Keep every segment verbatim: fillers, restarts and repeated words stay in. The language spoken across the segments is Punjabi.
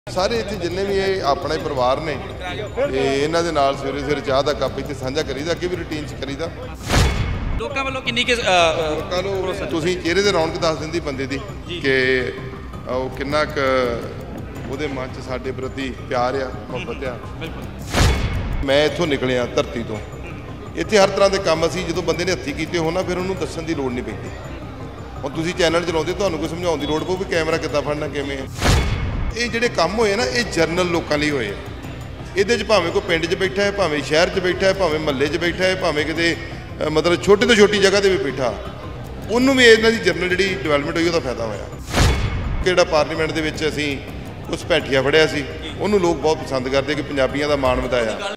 ਸਾਰੇ ਇੱਥੇ ਜਿੰਨੇ ਵੀ ਇਹ ਆਪਣਾ ਹੀ ਪਰਿਵਾਰ ਨੇ ਤੇ ਇਹਨਾਂ ਦੇ ਨਾਲ ਸਵੇਰੇ ਸਵੇਰੇ ਚਾਹ ਦਾ ਕੱਪ ਇੱਥੇ ਸਾਂਝਾ ਕਰੀਦਾ, ਅੱਗੇ ਵੀ ਰੂਟੀਨ 'ਚ ਕਰੀਦਾ। ਲੋਕਾਂ ਵੱਲੋਂ ਕਿੰਨੀ ਕਿ ਲੋਕਾਂ ਨੂੰ ਤੁਸੀਂ ਚਿਹਰੇ ਤੇ ਰੌਣਕ ਦੱਸ ਦਿੰਦੀ ਬੰਦੇ ਦੀ ਕਿ ਉਹ ਕਿੰਨਾ ਕੁ ਉਹਦੇ ਮਨ 'ਚ ਸਾਡੇ ਪ੍ਰਤੀ ਪਿਆਰ ਆ, ਮੁਹੱਬਤ ਆ। ਮੈਂ ਇੱਥੋਂ ਨਿਕਲਿਆ ਧਰਤੀ ਤੋਂ, ਇੱਥੇ ਹਰ ਤਰ੍ਹਾਂ ਦੇ ਕੰਮ ਅਸੀਂ ਜਦੋਂ ਬੰਦੇ ਨੇ ਹੱਥੀਂ ਕੀਤੇ ਹੋਣ ਨਾ ਫਿਰ ਉਹਨੂੰ ਦੱਸਣ ਦੀ ਲੋੜ ਨਹੀਂ ਪੈਂਦੀ। ਹੁਣ ਤੁਸੀਂ ਚੈਨਲ ਚਲਾਉਂਦੇ, ਤੁਹਾਨੂੰ ਕੋਈ ਸਮਝਾਉਣ ਦੀ ਲੋੜ ਪਊ ਵੀ ਕੈਮਰਾ ਕਿੱਦਾਂ ਫੜਨਾ, ਕਿਵੇਂ ਹੈ। ਇਹ ਜਿਹੜੇ ਕੰਮ ਹੋਏ ਨਾ ਇਹ ਜਰਨਲ ਲੋਕਾਂ ਲਈ ਹੋਏ ਆ। ਇਹਦੇ 'ਚ ਭਾਵੇਂ ਕੋਈ ਪਿੰਡ 'ਚ ਬੈਠਾ ਹੈ, ਭਾਵੇਂ ਸ਼ਹਿਰ 'ਚ ਬੈਠਾ ਹੈ, ਭਾਵੇਂ ਮਹੱਲੇ 'ਚ ਬੈਠਾ ਹੈ, ਭਾਵੇਂ ਕਿਤੇ ਮਤਲਬ ਛੋਟੀ ਤੋਂ ਛੋਟੀ ਜਗ੍ਹਾ 'ਤੇ ਵੀ ਬੈਠਾ, ਉਹਨੂੰ ਵੀ ਇਹਨਾਂ ਦੀ ਜਰਨਲ ਜਿਹੜੀ ਡਿਵੈਲਪਮੈਂਟ ਹੋਈ ਉਹਦਾ ਫਾਇਦਾ ਹੋਇਆ। ਕਿਹੜਾ ਪਾਰਲੀਮੈਂਟ ਦੇ ਵਿੱਚ ਅਸੀਂ ਉਸ ਭੈਠੀਆ ਫੜਿਆ ਸੀ, ਉਹਨੂੰ ਲੋਕ ਬਹੁਤ ਪਸੰਦ ਕਰਦੇ ਕਿ ਪੰਜਾਬੀਆਂ ਦਾ ਮਾਣ ਵਧਾਇਆ।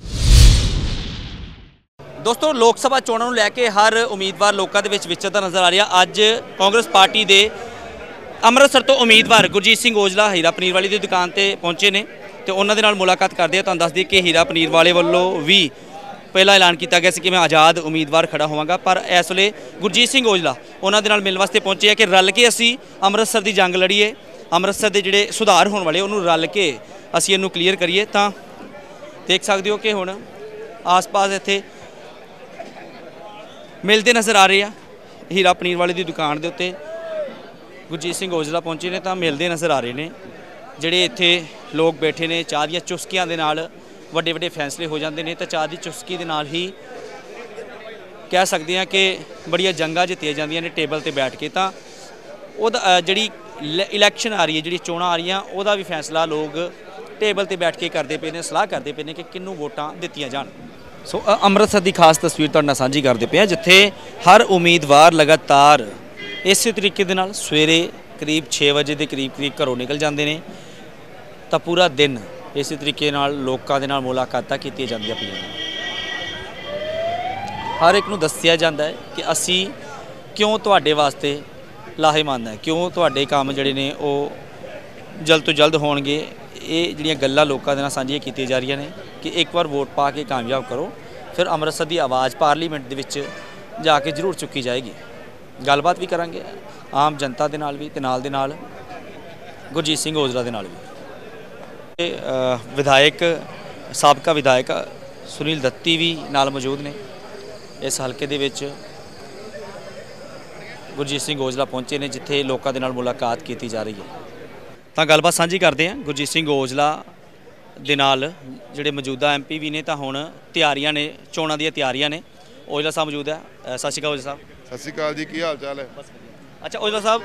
ਦੋਸਤੋ, ਲੋਕ ਸਭਾ ਚੋਣਾਂ ਨੂੰ ਲੈ ਕੇ ਹਰ ਉਮੀਦਵਾਰ ਲੋਕਾਂ ਦੇ ਵਿੱਚ ਵਿਚਰਦਾ ਨਜ਼ਰ ਆ ਰਿਹਾ। ਅੱਜ ਕਾਂਗਰਸ ਪਾਰਟੀ ਦੇ ਅੰਮ੍ਰਿਤਸਰ ਤੋਂ ਉਮੀਦਵਾਰ ਗੁਰਜੀਤ ਸਿੰਘ ਔਜਲਾ ਹੀਰਾ ਪਨੀਰ ਵਾਲੀ ਦੀ ਦੁਕਾਨ ਤੇ ਪਹੁੰਚੇ ਨੇ ਤੇ ਉਹਨਾਂ ਦੇ ਨਾਲ ਮੁਲਾਕਾਤ ਕਰਦੇ ਆ। ਤੁਹਾਨੂੰ ਦੱਸ ਦਈਏ ਕਿ ਹੀਰਾ ਪਨੀਰ ਵਾਲੇ ਵੱਲੋਂ ਵੀ ਪਹਿਲਾਂ ਐਲਾਨ ਕੀਤਾ ਗਿਆ ਸੀ ਕਿ ਮੈਂ ਆਜ਼ਾਦ ਉਮੀਦਵਾਰ ਖੜਾ ਹੋਵਾਂਗਾ, ਪਰ ਇਸ ਵੇਲੇ ਗੁਰਜੀਤ ਸਿੰਘ ਔਜਲਾ ਉਹਨਾਂ ਦੇ ਨਾਲ ਮਿਲਣ ਵਾਸਤੇ ਪਹੁੰਚੇ ਆ ਕਿ ਰਲ ਕੇ ਅਸੀਂ ਅੰਮ੍ਰਿਤਸਰ ਦੀ ਜੰਗ ਲੜੀਏ, ਅੰਮ੍ਰਿਤਸਰ ਦੇ ਜਿਹੜੇ ਸੁਧਾਰ ਹੋਣ ਵਾਲੇ ਉਹਨੂੰ ਰਲ ਕੇ ਅਸੀਂ ਇਹਨੂੰ ਕਲੀਅਰ ਕਰੀਏ। ਤਾਂ ਦੇਖ ਸਕਦੇ ਹੋ ਕਿ ਹੁਣ ਆਸ-ਪਾਸ ਇੱਥੇ ਮਿਲਦੇ ਨਜ਼ਰ ਆ ਰਹੇ ਆ। ਹੀਰਾ ਪਨੀਰ ਵਾਲੇ ਦੀ ਦੁਕਾਨ ਦੇ ਉੱਤੇ ਗੁਰਜੀਤ ਸਿੰਘ ਔਜਲਾ ਪਹੁੰਚੇ ਨੇ ਤਾਂ ਮਿਲਦੇ ਨਜ਼ਰ ਆ ਰਹੇ ਨੇ। ਜਿਹੜੇ ਇੱਥੇ ਲੋਕ ਬੈਠੇ ਨੇ, ਚਾਹ ਦੀਆਂ ਚੁਸਕੀਆਂ ਦੇ ਨਾਲ ਵੱਡੇ ਵੱਡੇ ਫੈਸਲੇ ਹੋ ਜਾਂਦੇ ਨੇ, ਤਾਂ ਚਾਹ ਦੀ ਚੁਸਕੀ ਦੇ ਨਾਲ ਹੀ ਕਹਿ ਸਕਦੇ ਹਾਂ ਕਿ ਬੜੀਆਂ ਜੰਗਾਂ ਜਿੱਤੀਆਂ ਜਾਂਦੀਆਂ ਨੇ ਟੇਬਲ ਤੇ ਬੈਠ ਕੇ। ਤਾਂ ਉਹਦਾ ਜਿਹੜੀ ਇਲੈਕਸ਼ਨ ਆ ਰਹੀ ਹੈ, ਜਿਹੜੀ ਚੋਣਾਂ ਆ ਰਹੀਆਂ, ਉਹਦਾ ਵੀ ਫੈਸਲਾ ਲੋਕ ਟੇਬਲ ਤੇ ਬੈਠ ਕੇ ਕਰਦੇ ਪਏ ਨੇ, ਸਲਾਹ ਕਰਦੇ ਪਏ ਨੇ ਕਿ ਕਿਹਨੂੰ ਵੋਟਾਂ ਦਿੱਤੀਆਂ ਜਾਣ। ਸੋ ਅੰਮ੍ਰਿਤਸਰ ਦੀ ਖਾਸ ਤਸਵੀਰ ਤੁਹਾਡੇ ਨਾਲ ਸਾਂਝੀ ਕਰਦੇ ਪਏ ਹਾਂ, ਜਿੱਥੇ ਹਰ ਉਮੀਦਵਾਰ ਲਗਾਤਾਰ ਇਸੇ ਤਰੀਕੇ ਦੇ ਨਾਲ ਸਵੇਰੇ ਕਰੀਬ ਛੇ ਵਜੇ ਦੇ ਕਰੀਬ ਕਰੀਬ ਘਰੋਂ ਨਿਕਲ ਜਾਂਦੇ ਨੇ ਤਾਂ ਪੂਰਾ ਦਿਨ ਇਸੇ ਤਰੀਕੇ ਨਾਲ ਲੋਕਾਂ ਦੇ ਨਾਲ ਮੁਲਾਕਾਤਾਂ ਕੀਤੀਆਂ ਜਾਂਦੀਆਂ ਪਈਆਂ ਨੇ। ਹਰ ਇੱਕ ਨੂੰ ਦੱਸਿਆ ਜਾਂਦਾ ਹੈ ਕਿ ਅਸੀਂ ਕਿਉਂ ਤੁਹਾਡੇ ਵਾਸਤੇ ਲਾਹੇਮੰਦ ਹੈ, ਕਿਉਂ ਤੁਹਾਡੇ ਕੰਮ ਜਿਹੜੇ ਨੇ ਉਹ ਜਲਦ ਤੋਂ ਜਲਦ ਹੋਣਗੇ। ਇਹ ਜਿਹੜੀਆਂ ਗੱਲਾਂ ਲੋਕਾਂ ਦੇ ਨਾਲ ਸਾਂਝੀਆਂ ਕੀਤੀਆਂ ਜਾ ਰਹੀਆਂ ਨੇ ਕਿ ਇੱਕ ਵਾਰ ਵੋਟ ਪਾ ਕੇ ਕਾਮਯਾਬ ਕਰੋ, ਫਿਰ ਅੰਮ੍ਰਿਤਸਰ ਦੀ ਆਵਾਜ਼ ਪਾਰਲੀਮੈਂਟ ਦੇ ਵਿੱਚ ਜਾ ਕੇ ਜ਼ਰੂਰ ਚੁੱਕੀ ਜਾਏਗੀ। ਗੱਲਬਾਤ ਵੀ ਕਰਾਂਗੇ ਆਮ ਜਨਤਾ ਦੇ ਨਾਲ ਵੀ ਤੇ ਨਾਲ ਦੇ ਨਾਲ ਗੁਰਜੀਤ ਸਿੰਘ ਔਜਲਾ ਦੇ ਨਾਲ ਵੀ। ਵਿਧਾਇਕ ਸਾਬਕਾ ਵਿਧਾਇਕ ਸੁਨੀਲ ਦੱਤੀ ਵੀ ਨਾਲ ਮੌਜੂਦ ਨੇ। ਇਸ ਹਲਕੇ ਦੇ ਵਿੱਚ ਗੁਰਜੀਤ ਸਿੰਘ ਔਜਲਾ ਪਹੁੰਚੇ ਨੇ ਜਿੱਥੇ ਲੋਕਾਂ ਦੇ ਨਾਲ ਮੁਲਾਕਾਤ ਕੀਤੀ ਜਾ ਰਹੀ ਹੈ। ਤਾਂ ਗੱਲਬਾਤ ਸਾਂਝੀ ਕਰਦੇ ਹਾਂ ਗੁਰਜੀਤ ਸਿੰਘ ਔਜਲਾ ਦੇ ਨਾਲ, ਜਿਹੜੇ ਮੌਜੂਦਾ ਐਮ ਪੀ ਵੀ ਨੇ। ਤਾਂ ਹੁਣ ਤਿਆਰੀਆਂ ਨੇ, ਚੋਣਾਂ ਦੀਆਂ ਤਿਆਰੀਆਂ ਨੇ। ਔਜਲਾ ਸਾਹਿਬ ਮੌਜੂਦ ਹੈ। ਸਤਿ ਸ਼੍ਰੀ ਅਕਾਲ ਔਜਲਾ ਸਾਹਿਬ। ਸਤਿ ਸ਼੍ਰੀ ਅਕਾਲ ਜੀ, ਕੀ ਹਾਲ ਚਾਲ ਹੈ? ਅੱਛਾ ਔਜਲਾ ਸਾਹਿਬ,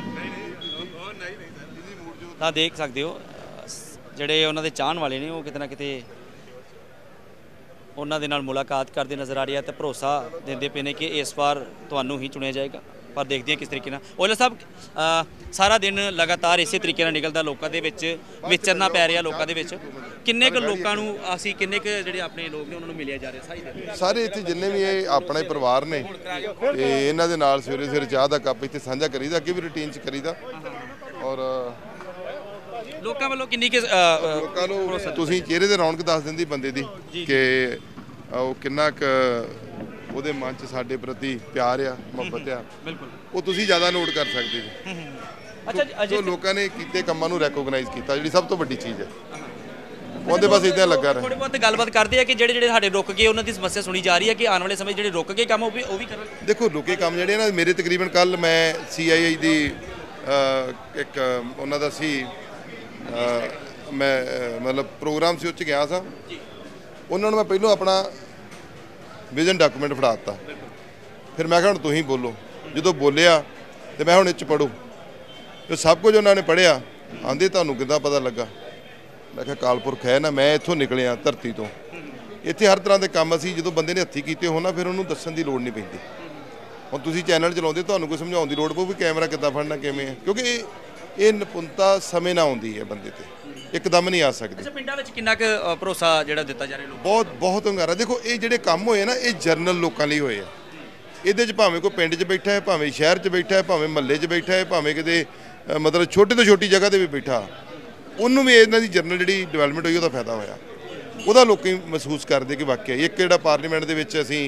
ਤਾਂ ਦੇਖ ਸਕਦੇ ਹੋ ਜਿਹੜੇ ਉਹਨਾਂ ਦੇ ਚਾਹਣ ਵਾਲੇ ਨੇ ਉਹ ਕਿਤੇ ਨਾ ਕਿਤੇ ਉਹਨਾਂ ਦੇ ਨਾਲ ਮੁਲਾਕਾਤ ਕਰਦੇ ਨਜ਼ਰ ਆ ਰਹੀ ਹੈ ਤੇ ਭਰੋਸਾ ਦਿੰਦੇ ਪਏ ਨੇ ਕਿ ਇਸ ਵਾਰ ਤੁਹਾਨੂੰ ਹੀ ਚੁਣਿਆ ਜਾਏਗਾ। ਪਰ ਦੇਖਦੇ ਹਾਂ ਕਿਸ ਤਰੀਕੇ ਨਾਲ। ਔਜਲਾ ਸਾਹਿਬ, ਸਾਰਾ ਦਿਨ ਲਗਾਤਾਰ ਇਸੇ ਤਰੀਕੇ ਨਾਲ ਨਿਕਲਦਾ, ਲੋਕਾਂ ਦੇ ਵਿੱਚ ਵਿਚਰਨਾ ਪੈ ਰਿਹਾ। ਲੋਕਾਂ ਦੇ ਵਿੱਚ ਕਿੰਨੇ ਕੁ ਲੋਕਾਂ ਨੂੰ ਅਸੀਂ ਕਿੰਨੇ ਕੁ ਜਿਹੜੇ ਆਪਣੇ ਲੋਕ ਨੇ ਉਹਨਾਂ ਨੂੰ ਮਿਲਿਆ ਜਾ ਰਿਹਾ? ਸਾਰੀ ਸਾਰੇ ਇੱਥੇ ਜਿੰਨੇ ਵੀ ਇਹ ਆਪਣਾ ਹੀ ਪਰਿਵਾਰ ਨੇ ਤੇ ਇਹਨਾਂ ਦੇ ਨਾਲ ਸਵੇਰੇ ਸਵੇਰੇ ਚਾਹ ਦਾ ਕੱਪ ਇੱਥੇ ਸਾਂਝਾ ਕਰੀਦਾ, ਅੱਗੇ ਵੀ ਰੂਟੀਨ 'ਚ ਕਰੀਦਾ। ਔਰ ਲੋਕਾਂ ਵੱਲੋਂ ਕਿੰਨੀ ਕਿ ਲੋਕਾਂ ਨੂੰ ਤੁਸੀਂ ਚਿਹਰੇ ਤੇ ਰੌਣਕ ਦੱਸ ਦਿੰਦੀ ਬੰਦੇ ਦੀ ਕਿ ਉਹ ਕਿੰਨਾ ਕੁ ਉਹਦੇ ਮਨ 'ਚ ਸਾਡੇ ਪ੍ਰਤੀ ਪਿਆਰ ਆ, ਮੁਹੱਬਤ ਆ। ਬਿਲਕੁਲ, ਉਹ ਤੁਸੀਂ ਜ਼ਿਆਦਾ ਨੋਟ ਕਰ ਸਕਦੇ ਜੀ। ਅੱਛਾ, ਜੋ ਲੋਕਾਂ ਨੇ ਕੀਤੇ ਕੰਮਾਂ ਨੂੰ ਰੈਕੋਗਨਾਈਜ਼ ਕੀਤਾ, ਜਿਹੜੀ ਸਭ ਤੋਂ ਵੱਡੀ ਚੀਜ਼ ਹੈ। ਉਹਦੇ ਬਸ ਇਦਾਂ ਲੱਗਾ ਰਿਹਾ। ਥੋੜੀ ਬਹੁਤ ਗੱਲਬਾਤ ਕਰਦੇ ਆ ਕਿ ਜਿਹੜੇ ਜਿਹੜੇ ਸਾਡੇ ਰੁਕ ਗਏ ਉਹਨਾਂ ਦੀ ਸਮੱਸਿਆ ਸੁਣੀ ਜਾ ਰਹੀ ਹੈ ਕਿ ਆਉਣ ਵਾਲੇ ਸਮੇਂ ਜਿਹੜੇ ਰੁਕ ਗਏ ਕੰਮ ਉਹ ਵੀ ਉਹ ਵੀ ਕਰਨ। ਦੇਖੋ, ਰੁਕੇ ਕੰਮ ਜਿਹੜੇ ਨਾ, ਮੇਰੇ ਤਕਰੀਬਨ ਕੱਲ ਮੈਂ ਸੀ ਆਈ ਆਈ ਦੀ ਇੱਕ ਉਹਨਾਂ ਦਾ ਸੀ, ਮੈਂ ਮਤਲਬ ਪ੍ਰੋਗਰਾਮ ਸੀ, ਉਹ 'ਚ ਗਿਆ ਸਾਂ। ਉਹਨਾਂ ਨੂੰ ਮੈਂ ਪਹਿਲਾਂ ਆਪਣਾ ਵਿਜ਼ਨ ਡਾਕੂਮੈਂਟ ਫੜਾ ਦਿੱਤਾ। ਫਿਰ ਮੈਂ ਕਿਹਾ ਹੁਣ ਤੁਸੀਂ ਬੋਲੋ। ਜਦੋਂ ਬੋਲਿਆ ਤੇ ਮੈਂ ਹੁਣ ਇਹ 'ਚ ਪੜ੍ਹੋ ਤੇ ਸਭ ਕੁਝ ਉਹਨਾਂ ਨੇ ਪੜ੍ਹਿਆ। ਆਂਦੇ ਤੁਹਾਨੂੰ ਕਿੱਦਾਂ ਪਤਾ ਲੱਗਾ? ਮੈਂ ਕਿਹਾ ਕਾਲਪੁਰਖ ਹੈ ਨਾ, ਮੈਂ ਇੱਥੋਂ ਨਿਕਲਿਆ ਧਰਤੀ ਤੋਂ। ਇੱਥੇ ਹਰ ਤਰ੍ਹਾਂ ਦੇ ਕੰਮ ਅਸੀਂ ਜਦੋਂ ਬੰਦੇ ਨੇ ਹੱਥੀਂ ਕੀਤੇ ਹੋਣ ਨਾ ਫਿਰ ਉਹਨੂੰ ਦੱਸਣ ਦੀ ਲੋੜ ਨਹੀਂ ਪੈਂਦੀ। ਹੁਣ ਤੁਸੀਂ ਚੈਨਲ ਚਲਾਉਂਦੇ, ਤੁਹਾਨੂੰ ਕੋਈ ਸਮਝਾਉਣ ਦੀ ਲੋੜ ਪਊ ਵੀ ਕੈਮਰਾ ਕਿੱਦਾਂ ਫੜਨਾ, ਕਿਵੇਂ ਹੈ। ਕਿਉਂਕਿ ਇਹ ਇਹ ਨਿਪੁੰਨਤਾ ਸਮੇਂ ਨਾਲ ਆਉਂਦੀ ਹੈ, ਬੰਦੇ ਤੇ ਇੱਕਦਮ ਨਹੀਂ ਆ ਸਕਦੀ। ਅੱਛਾ, ਪਿੰਡਾਂ ਵਿੱਚ ਕਿੰਨਾ ਕੁ ਭਰੋਸਾ ਜਿਹੜਾ ਦਿੱਤਾ ਜਾ ਰਿਹਾ ਲੋਕਾਂ? ਬਹੁਤ ਬਹੁਤ ਹੰਗਾਰਾ। ਦੇਖੋ, ਇਹ ਜਿਹੜੇ ਕੰਮ ਹੋਏ ਨਾ ਇਹ ਜਰਨਲ ਲੋਕਾਂ ਲਈ ਹੋਏ ਆ। ਇਹਦੇ 'ਚ ਭਾਵੇਂ ਕੋਈ ਪਿੰਡ 'ਚ ਬੈਠਾ ਹੈ, ਭਾਵੇਂ ਸ਼ਹਿਰ 'ਚ ਬੈਠਾ ਹੈ, ਭਾਵੇਂ ਮਹੱਲੇ 'ਚ ਬੈਠਾ ਹੈ, ਭਾਵੇਂ ਕਿਤੇ ਮਤਲਬ ਛੋਟੀ ਤੋਂ ਛੋਟੀ ਜਗ੍ਹਾ 'ਤੇ ਵੀ ਬੈਠਾ, ਉਹਨੂੰ ਵੀ ਇਹਨਾਂ ਦੀ ਜਰਨਲ ਜਿਹੜੀ ਡਿਵੈਲਪਮੈਂਟ ਹੋਈ ਉਹਦਾ ਫਾਇਦਾ ਹੋਇਆ। ਉਹਦਾ ਲੋਕ ਮਹਿਸੂਸ ਕਰਦੇ ਕਿ ਵਾਕਿਆ ਇੱਕ ਜਿਹੜਾ ਪਾਰਲੀਮੈਂਟ ਦੇ ਵਿੱਚ ਅਸੀਂ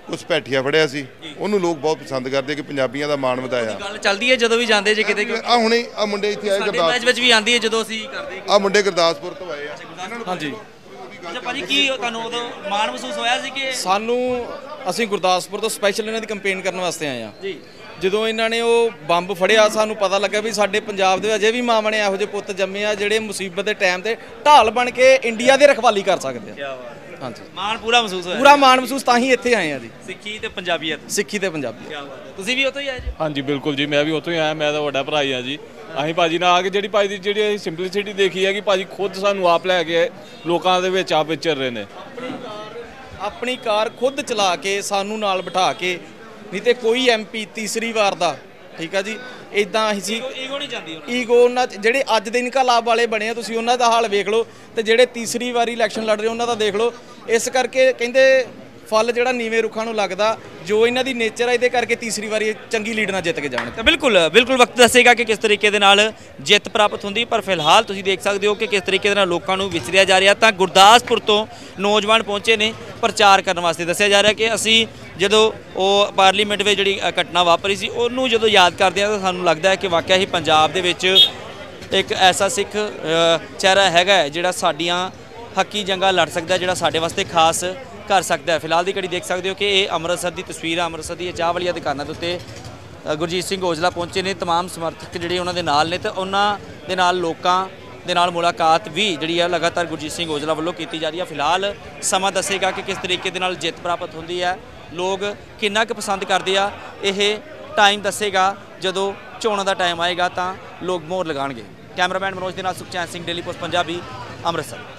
ਉਸ ਪੈਠੀਆ ਫੜਿਆ ਸੀ, ਉਹਨੂੰ ਲੋਕ ਬਹੁਤ ਪਸੰਦ ਕਰਦੇ ਕਿ ਪੰਜਾਬੀਆਂ ਦਾ ਮਾਣ ਵਧਾਇਆ। ਗੱਲ ਚੱਲਦੀ ਹੈ ਜਦੋਂ ਵੀ ਜਾਂਦੇ ਜੇ ਕਿਤੇ, ਆ ਹੁਣੇ ਆ ਮੁੰਡੇ ਇੱਥੇ ਆਏ ਸਾਡੇ ਗੁਰਦਾਸ ਮੈਚ ਵਿੱਚ ਵੀ ਆਂਦੀ ਹੈ ਜਦੋਂ ਅਸੀਂ ਕਰਦੇ ਆ ਮੁੰਡੇ ਗੁਰਦਾਸਪੁਰ ਤੋਂ ਆਏ ਆ। ਹਾਂਜੀ ਅੱਛਾ ਭਾਜੀ, ਕੀ ਤੁਹਾਨੂੰ ਉਦੋਂ ਮਾਣ ਮਹਿਸੂਸ ਹੋਇਆ ਸੀ ਕਿ ਸਾਨੂੰ ਅਸੀਂ ਗੁਰਦਾਸਪੁਰ ਤੋਂ ਸਪੈਸ਼ਲ ਇਹਨਾਂ ਦੀ ਕੰਪੇਨ ਕਰਨ ਵਾਸਤੇ ਆਏ ਆ। ਜੀ ਜਦੋਂ ਇਹਨਾਂ ਨੇ ਉਹ ਬੰਬ ਫੜਿਆ ਸਾਨੂੰ ਪਤਾ ਲੱਗਾ ਵੀ ਸਾਡੇ ਪੰਜਾਬ ਦੇ ਅਜੇ ਵੀ ਮਾਵਾਂ ਨੇ ਇਹੋ ਜਿਹੇ ਪੁੱਤ ਜੰਮੇ ਆ ਜਿਹੜੇ ਮੁਸੀਬਤ ਦੇ ਟਾਈਮ ਤੇ ਢਾਲ ਬਣ ਕੇ ਇੰਡੀਆ ਦੀ ਰਖਵਾਲੀ ਕਰ ਸਕਦੇ ਆ। ਕੀ ਬਾਤ, ਹਾਂਜੀ ਮਾਣ ਪੂਰਾ ਮਹਿਸੂਸ ਹੋਇਆ, ਪੂਰਾ ਮਾਣ ਮਹਿਸੂਸ ਤਾਂ ਹੀ ਇੱਥੇ ਆਏ ਆ ਜੀ, ਸਿੱਖੀ ਤੇ ਪੰਜਾਬੀਅਤ। ਸਿੱਖੀ ਤੇ ਪੰਜਾਬੀ। ਕੀ ਬਾਤ ਹੈ, ਤੁਸੀਂ ਵੀ ਉੱਥੋਂ ਹੀ ਆਏ ਜੀ? ਹਾਂਜੀ ਬਿਲਕੁਲ ਜੀ, ਮੈਂ ਵੀ ਉੱਥੋਂ ਹੀ ਆਇਆ, ਮੈਂ ਤਾਂ ਵੱਡਾ ਭਰਾ ਹੀ ਆ ਜੀ। ਅਸੀਂ ਭਾਜੀ ਨਾਲ ਆ ਕੇ ਜਿਹੜੀ ਭਾਜੀ ਦੀ ਜਿਹੜੀ ਅਸੀਂ ਸਿੰਪਲਿਸਿਟੀ ਦੇਖੀ ਹੈ ਕਿ ਭਾਜੀ ਖੁਦ ਸਾਨੂੰ ਆਪ ਲੈ ਕੇ ਲੋਕਾਂ ਦੇ ਵਿੱਚ ਆਪ ਵਿਚਰ ਰਹੇ ਨੇ। ਆਪਣੀ ਕਾਰ ਖੁਦ ਚਲਾ ਕੇ ਸਾਨੂੰ ਨਾਲ ਬਿਠਾ ਕੇ, ਨਹੀਂ ਤੇ ਕੋਈ ਐਮਪੀ ਤੀਸਰੀ ਵਾਰ ਦਾ, ਠੀਕ ਆ ਜੀ, ਇਦਾਂ ਹੀ ਸੀ। ਈਗੋ ਨਹੀਂ ਜਾਂਦੀ ਉਹਨਾਂ ਈਗੋ ਉਹਨਾਂ 'ਚ ਜਿਹੜੇ ਅੱਜ ਦੇ ਇਨਕਲਾਬ ਵਾਲੇ ਬਣੇ ਆ, ਤੁਸੀਂ ਉਹਨਾਂ ਦਾ ਹਾਲ ਵੇਖ ਲਓ, ਤੇ ਜਿਹੜੇ ਤੀਸਰੀ ਵਾਰੀ ਇਲੈਕਸ਼ਨ ਲੜ ਰਹੇ ਉਹਨਾਂ ਦਾ ਦੇਖ ਲਓ। ਇਸ ਕਰਕੇ ਕਹਿੰਦੇ ਫਲ ਜਿਹੜਾ ਨੀਵੇਂ ਰੁੱਖਾਂ ਨੂੰ ਲੱਗਦਾ, ਜੋ ਇਹਨਾਂ ਦੀ ਨੇਚਰ ਹੈ, ਇਹਦੇ ਕਰਕੇ ਤੀਸਰੀ ਵਾਰੀ ਚੰਗੀ ਲੀਡ ਨਾਲ ਜਿੱਤ ਕੇ ਜਾਣ। ਤਾਂ ਬਿਲਕੁਲ ਬਿਲਕੁਲ ਵਕਤ ਦੱਸੇਗਾ ਕਿ ਕਿਸ ਤਰੀਕੇ ਦੇ ਨਾਲ ਜਿੱਤ ਪ੍ਰਾਪਤ ਹੁੰਦੀ, ਪਰ ਫਿਲਹਾਲ ਤੁਸੀਂ ਦੇਖ ਸਕਦੇ ਹੋ ਕਿ ਕਿਸ ਤਰੀਕੇ ਦੇ ਨਾਲ ਲੋਕਾਂ ਨੂੰ ਵਿਚਰਿਆ ਜਾ ਰਿਹਾ। ਤਾਂ ਗੁਰਦਾਸਪੁਰ ਤੋਂ ਨੌਜਵਾਨ ਪਹੁੰਚੇ ਨੇ ਪ੍ਰਚਾਰ ਕਰਨ ਵਾਸਤੇ। ਦੱਸਿਆ ਜਾ ਰਿਹਾ ਕਿ ਅਸੀਂ ਜਦੋਂ ਉਹ ਪਾਰਲੀਮੈਂਟ ਵਿੱਚ ਜਿਹੜੀ ਘਟਨਾ ਵਾਪਰੀ ਸੀ ਉਹਨੂੰ ਜਦੋਂ ਯਾਦ ਕਰਦੇ ਹਾਂ ਤਾਂ ਸਾਨੂੰ ਲੱਗਦਾ ਹੈ ਕਿ ਵਾਕਿਆ ਹੀ ਪੰਜਾਬ ਦੇ ਵਿੱਚ ਇੱਕ ਐਸਾ ਸਿੱਖ ਚਿਹਰਾ ਹੈਗਾ ਜਿਹੜਾ ਸਾਡੀਆਂ ਹੱਕੀ ਜੰਗਾਂ ਲੜ ਸਕਦਾ, ਜਿਹੜਾ ਸਾਡੇ ਵਾਸਤੇ ਖਾਸ ਕਰ ਸਕਦਾ ਹੈ। ਫਿਲਹਾਲ ਦੀ ਘੜੀ ਦੇਖ ਸਕਦੇ ਹੋ ਕਿ ਇਹ ਅੰਮ੍ਰਿਤਸਰ ਦੀ ਤਸਵੀਰ ਹੈ। ਅੰਮ੍ਰਿਤਸਰ ਦੀ ਇਹ ਚਾਹ ਵਾਲੀਆਂ ਦੁਕਾਨਾਂ ਦੇ ਉੱਤੇ ਗੁਰਜੀਤ ਸਿੰਘ ਔਜਲਾ ਪਹੁੰਚੇ ਨੇ, ਤਮਾਮ ਸਮਰਥਕ ਜਿਹੜੇ ਉਹਨਾਂ ਦੇ ਨਾਲ ਨੇ, ਤੇ ਉਹਨਾਂ ਦੇ ਨਾਲ ਲੋਕਾਂ ਦੇ ਨਾਲ ਮੁਲਾਕਾਤ ਵੀ ਜਿਹੜੀ ਹੈ ਲਗਾਤਾਰ ਗੁਰਜੀਤ ਸਿੰਘ ਔਜਲਾ ਵੱਲੋਂ ਕੀਤੀ ਜਾ ਰਹੀ ਹੈ। ਫਿਲਹਾਲ ਸਮਾਂ ਦੱਸੇਗਾ ਕਿ ਕਿਸ ਤਰੀਕੇ ਦੇ ਨਾਲ ਜਿੱਤ ਪ੍ਰਾਪਤ ਹੁੰਦੀ ਹੈ, ਲੋਕ ਕਿੰਨਾ ਕੁ ਪਸੰਦ ਕਰਦੇ ਆ। ਇਹ ਟਾਈਮ ਦੱਸੇਗਾ, ਜਦੋਂ ਚੋਣਾਂ ਦਾ ਟਾਈਮ ਆਏਗਾ ਤਾਂ ਲੋਕ ਮੋਹਰ ਲਗਾਉਣਗੇ। ਕੈਮਰਾਮੈਨ ਮਨੋਜ ਦੇ ਨਾਲ ਸੁਖਚੈਨ ਸਿੰਘ, ਡੇਲੀ ਪੋਸਟ ਪੰਜਾਬੀ, ਅੰਮ੍ਰਿਤਸਰ।